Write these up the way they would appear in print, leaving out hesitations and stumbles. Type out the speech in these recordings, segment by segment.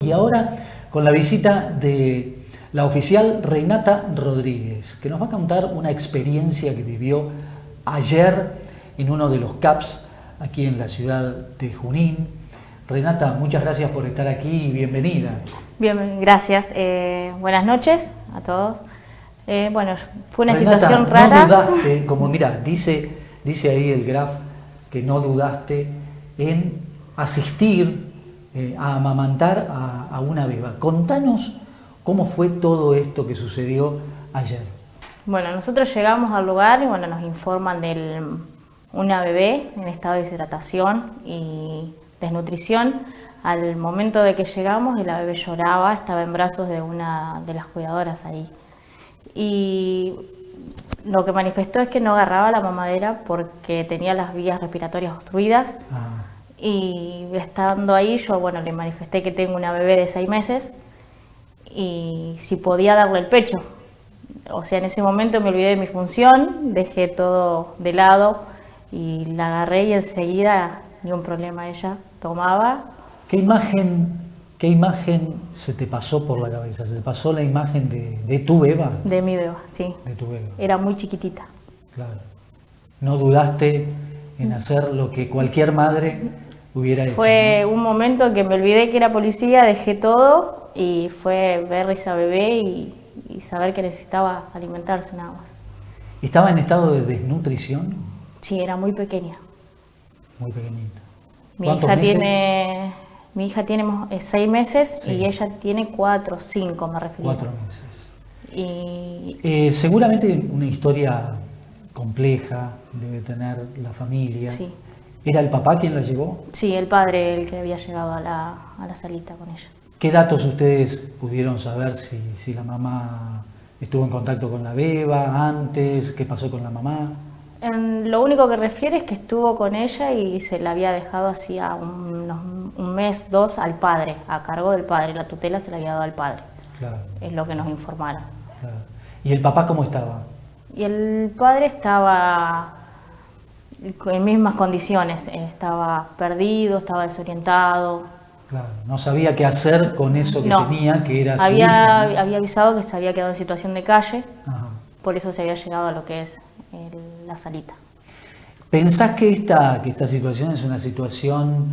Y ahora con la visita de la oficial Renata Rodríguez, que nos va a contar una experiencia que vivió ayer en uno de los CAPS aquí en la ciudad de Junín. Renata, muchas gracias por estar aquí y bienvenida. Bien, gracias. Buenas noches a todos. Bueno, fue una Renata, situación rara. no dudaste, como mira, dice ahí el graf que no dudaste en asistir a amamantar a una beba. Contanos cómo fue todo esto que sucedió ayer. Bueno, nosotros llegamos al lugar y bueno, nos informan de una bebé en estado de deshidratación y desnutrición. Al momento de que llegamos, la bebé lloraba, estaba en brazos de una de las cuidadoras ahí. Y lo que manifestó es que no agarraba la mamadera porque tenía las vías respiratorias obstruidas. Y estando ahí, yo bueno, le manifesté que tengo una bebé de 6 meses y si podía darle el pecho. O sea, en ese momento me olvidé de mi función, dejé todo de lado y la agarré y enseguida, ni un problema, ella tomaba. ¿Qué imagen se te pasó por la cabeza? ¿Se te pasó la imagen de tu beba? De mi beba, sí. De tu beba. Era muy chiquitita. Claro. ¿No dudaste en hacer lo que cualquier madre hubiera hecho? Fue, ¿no? un momento que me olvidé que era policía, dejé todo y fue ver a esa bebé y saber que necesitaba alimentarse nada más. ¿Estaba en estado de desnutrición? Sí, era muy pequeña. Muy pequeñita. Mi hija tiene 6 meses, sí. Y ella tiene 4 o 5, me refiero. 4 meses. Y seguramente una historia compleja debe tener la familia. Sí. ¿Era el papá quien la llevó? Sí, el padre el que había llegado a la salita con ella. ¿Qué datos ustedes pudieron saber si la mamá estuvo en contacto con la beba antes? ¿Qué pasó con la mamá? Lo único que refiere es que estuvo con ella y se la había dejado hacía un mes, 2 al padre, a cargo del padre. La tutela se la había dado al padre. Claro. Es lo que nos informaron. Claro. ¿Y el papá cómo estaba? Y el padre estaba en mismas condiciones. Estaba perdido, estaba desorientado. Claro. No sabía qué hacer con eso que tenía, que era su hija, ¿no? Había avisado que se había quedado en situación de calle. Ajá. Por eso se había llegado a lo que es la salita. ¿Pensás que esta situación es una situación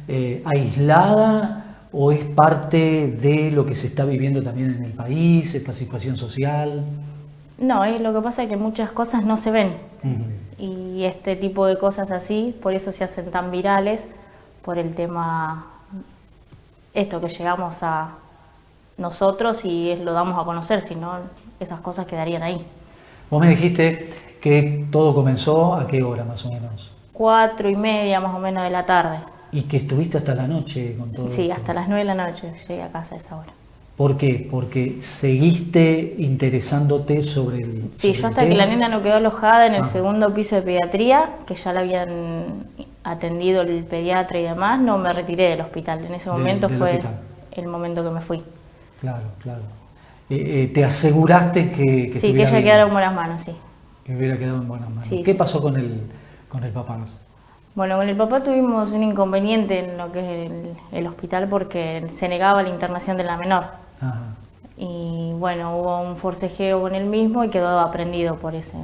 aislada o es parte de lo que se está viviendo también en el país, esta situación social? No, lo que pasa es que muchas cosas no se ven. Y este tipo de cosas así, por eso se hacen tan virales, por el tema, esto que llegamos a nosotros y lo damos a conocer, si no, esas cosas quedarían ahí. Vos me dijiste que todo comenzó ¿a qué hora más o menos? 4:30 más o menos de la tarde. ¿Y que estuviste hasta la noche con todo Sí, esto? hasta las 9 de la noche llegué a casa a esa hora. ¿Por qué? ¿Porque seguiste interesándote sobre el Sí, yo hasta que la nena no quedó alojada en el segundo piso de pediatría, que ya la habían atendido el pediatra y demás, no me retiré del hospital. En ese momento fue el momento que me fui. Claro, claro. ¿Te aseguraste que sí, que ella quedara en buenas manos, sí. Que hubiera quedado en buenas manos. Sí, ¿Qué sí. pasó con el papá? Bueno, con el papá tuvimos un inconveniente en lo que es el hospital porque se negaba la internación de la menor. Ajá. Y bueno, hubo un forcejeo con él mismo y quedó aprendido por ese,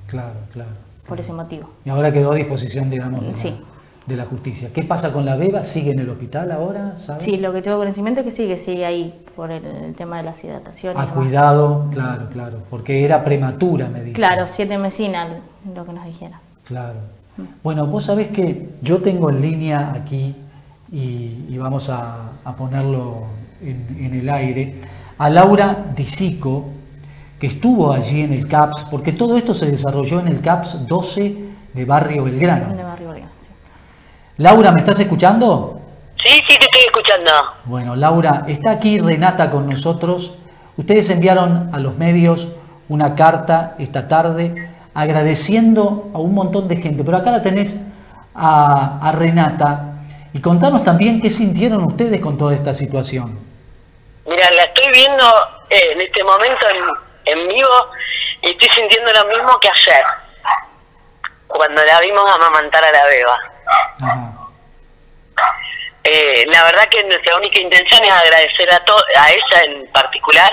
por ese motivo. Y ahora quedó a disposición, digamos, de la justicia. ¿Qué pasa con la beba? ¿Sigue en el hospital ahora? ¿Sabes? Sí, lo que tengo conocimiento es que sigue ahí por el tema de la hidratación. Cuidado, claro, porque era prematura, me dice. Claro, 7 mesinas, lo que nos dijeron. Claro. Bueno, vos sabés que yo tengo en línea aquí, y vamos a ponerlo en el aire, a Laura Disico, que estuvo allí en el CAPS, porque todo esto se desarrolló en el CAPS 12 de Barrio Belgrano. De Barrio Belgrano, sí. Laura, ¿me estás escuchando? Sí, te estoy escuchando. Bueno, Laura, está aquí Renata con nosotros. Ustedes enviaron a los medios una carta esta tarde agradeciendo a un montón de gente, pero acá la tenés a Renata. Y contanos también qué sintieron ustedes con toda esta situación. Mira, la estoy viendo en este momento en vivo y estoy sintiendo lo mismo que ayer, cuando la vimos amamantar a la beba. Ajá. La verdad que nuestra única intención es agradecer a ella en particular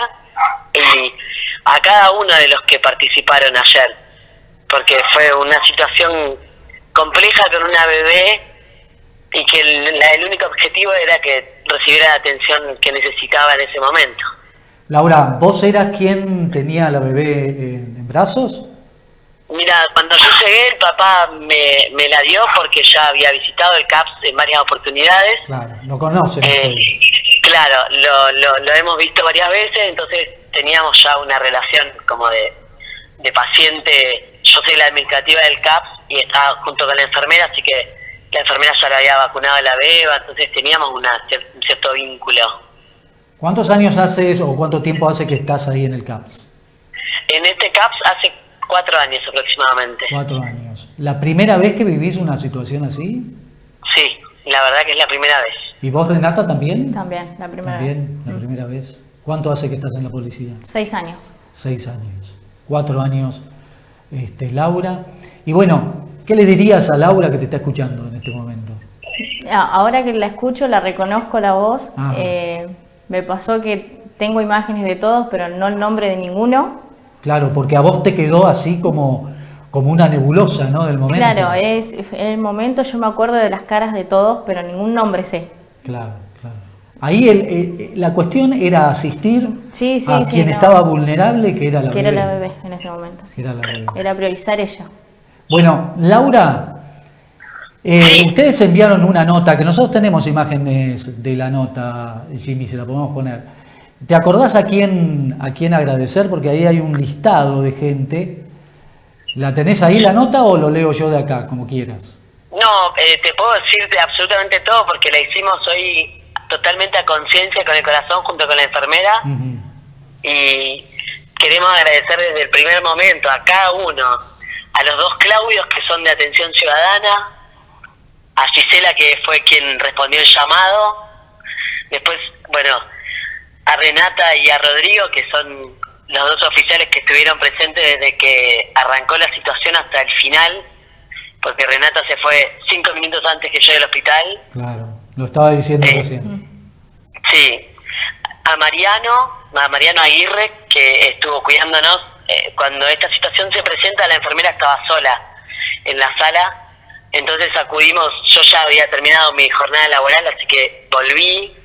y a cada uno de los que participaron ayer, porque fue una situación compleja con una bebé y que el único objetivo era que recibiera la atención que necesitaba en ese momento. Laura, ¿vos eras quien tenía a la bebé en brazos? Mira, cuando yo llegué, el papá me la dio porque ya había visitado el CAPS en varias oportunidades. Claro, lo conocen. Claro, lo hemos visto varias veces, entonces teníamos ya una relación como de paciente. Yo soy la administrativa del CAPS y estaba junto con la enfermera, así que la enfermera ya la había vacunado a la beba, entonces teníamos un cierto vínculo. ¿Cuántos años haces o cuánto tiempo hace que estás ahí en el CAPS? En este CAPS hace 4 años aproximadamente. 4 años. ¿La primera vez que vivís una situación así? Sí, la verdad que es la primera vez. ¿Y vos, Renata, también? También, la primera ¿También? vez. La primera vez. ¿Cuánto hace que estás en la policía? 6 años. 6 años. 4 años, Laura. Y bueno, ¿qué le dirías a Laura que te está escuchando en este momento? Ahora que la escucho, la reconozco la voz. Ajá. Me pasó que tengo imágenes de todos, pero no el nombre de ninguno. Claro, porque a vos te quedó así como una nebulosa, ¿no? Del momento. Claro, es el momento, yo me acuerdo de las caras de todos, pero ningún nombre sé. Claro, claro. Ahí la cuestión era asistir a quien estaba vulnerable, que era la bebé. Que era la bebé en ese momento, sí. Era la bebé. Era priorizar ella. Bueno, Laura, ustedes enviaron una nota, que nosotros tenemos imágenes de la nota, Jimmy, se la podemos poner. ¿Te acordás a quién agradecer? Porque ahí hay un listado de gente. ¿La tenés ahí la nota o lo leo yo de acá, como quieras? No, te puedo decirte absolutamente todo porque la hicimos hoy totalmente a conciencia, con el corazón, junto con la enfermera. Uh-huh. Y queremos agradecer desde el primer momento a cada uno, a los 2 Claudios que son de Atención Ciudadana, a Gisela que fue quien respondió el llamado, después, bueno, a Renata y a Rodrigo que son los 2 oficiales que estuvieron presentes desde que arrancó la situación hasta el final, porque Renata se fue 5 minutos antes que yo del hospital. Claro, lo estaba diciendo recién. Sí, a Mariano Aguirre, que estuvo cuidándonos. Cuando esta situación se presenta, la enfermera estaba sola en la sala, entonces acudimos. Yo ya había terminado mi jornada laboral, así que volví.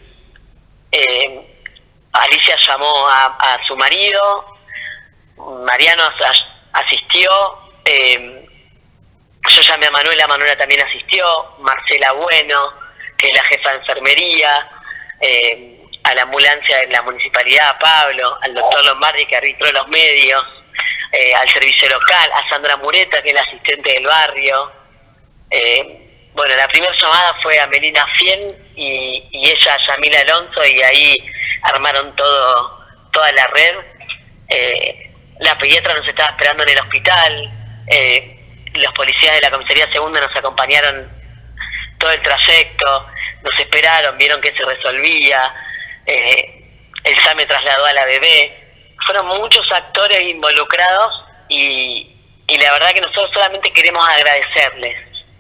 Alicia llamó a su marido, Mariano asistió, yo llamé a Manuela también asistió, Marcela Bueno, que es la jefa de enfermería, a la ambulancia de la municipalidad, a Pablo, al doctor Lombardi que arbitró los medios, al servicio local, a Sandra Mureta, que es la asistente del barrio. Bueno, la primera llamada fue a Melina Fien y ella a Yamila Alonso, y ahí armaron toda la red. La pediatra nos estaba esperando en el hospital, los policías de la comisaría segunda nos acompañaron todo el trayecto, nos esperaron, vieron que se resolvía, el SAME trasladó a la bebé. Fueron muchos actores involucrados y la verdad que nosotros solamente queremos agradecerles.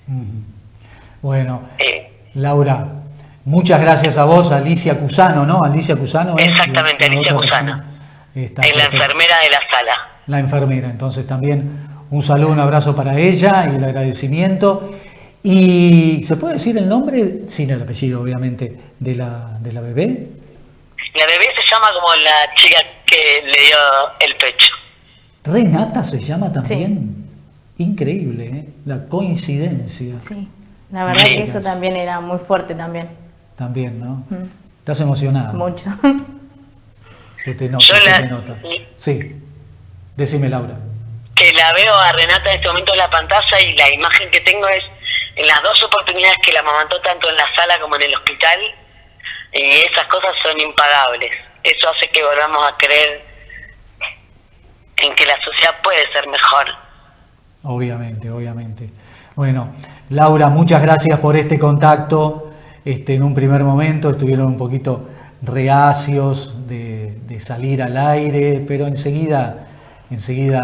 Bueno, Laura, muchas gracias a vos, Alicia Cusano, ¿no? Alicia Cusano es exactamente, Alicia Cusano, es la enfermera de la sala. La enfermera, entonces también un saludo, un abrazo para ella y el agradecimiento. ¿Y se puede decir el nombre, sin el apellido obviamente, de la bebé? La bebé se llama como la chica que le dio el pecho. ¿Renata se llama también? Sí. Increíble, ¿eh? La coincidencia. Sí, la verdad que eso también era muy fuerte también. También, ¿no? ¿Estás emocionada? Mucho. Se te nota, Sí, decime, Laura. Que la veo a Renata en este momento en la pantalla y la imagen que tengo es en las 2 oportunidades que la amamantó tanto en la sala como en el hospital, y esas cosas son impagables. Eso hace que volvamos a creer en que la sociedad puede ser mejor. Obviamente, obviamente. Bueno, Laura, muchas gracias por este contacto. En un primer momento estuvieron un poquito reacios de salir al aire, pero enseguida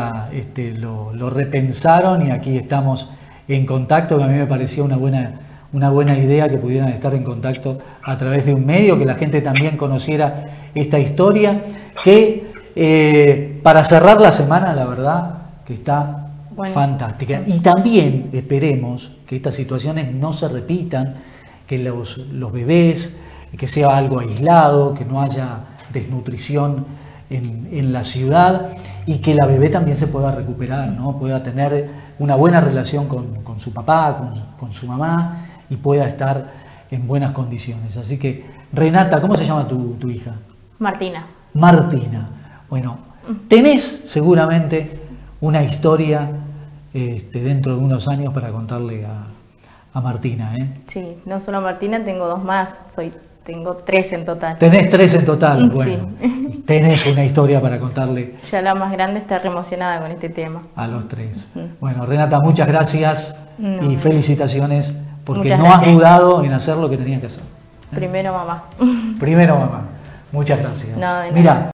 lo repensaron y aquí estamos en contacto, que a mí me pareció una una buena idea que pudieran estar en contacto a través de un medio, que la gente también conociera esta historia, que para cerrar la semana, la verdad, que está fantástica. Y también esperemos que estas situaciones no se repitan, que los bebés, que sea algo aislado, que no haya desnutrición en la ciudad, y que la bebé también se pueda recuperar, ¿no? Pueda tener una buena relación con su papá, con su mamá, y pueda estar en buenas condiciones. Así que, Renata, ¿cómo se llama tu hija? Martina. Martina. Bueno, tenés seguramente una historia dentro de unos años para contarle a Martina, ¿eh? Sí, no solo a Martina, tengo dos más, tengo 3 en total. Tenés 3 en total, bueno, sí. Tenés una historia para contarle. Ya la más grande está re emocionada con este tema. A los 3. Bueno, Renata, muchas gracias y felicitaciones, porque Muchas no gracias. has dudado en hacer lo que tenías que hacer. Primero mamá. Primero mamá. Muchas gracias. No, de nada. Mira.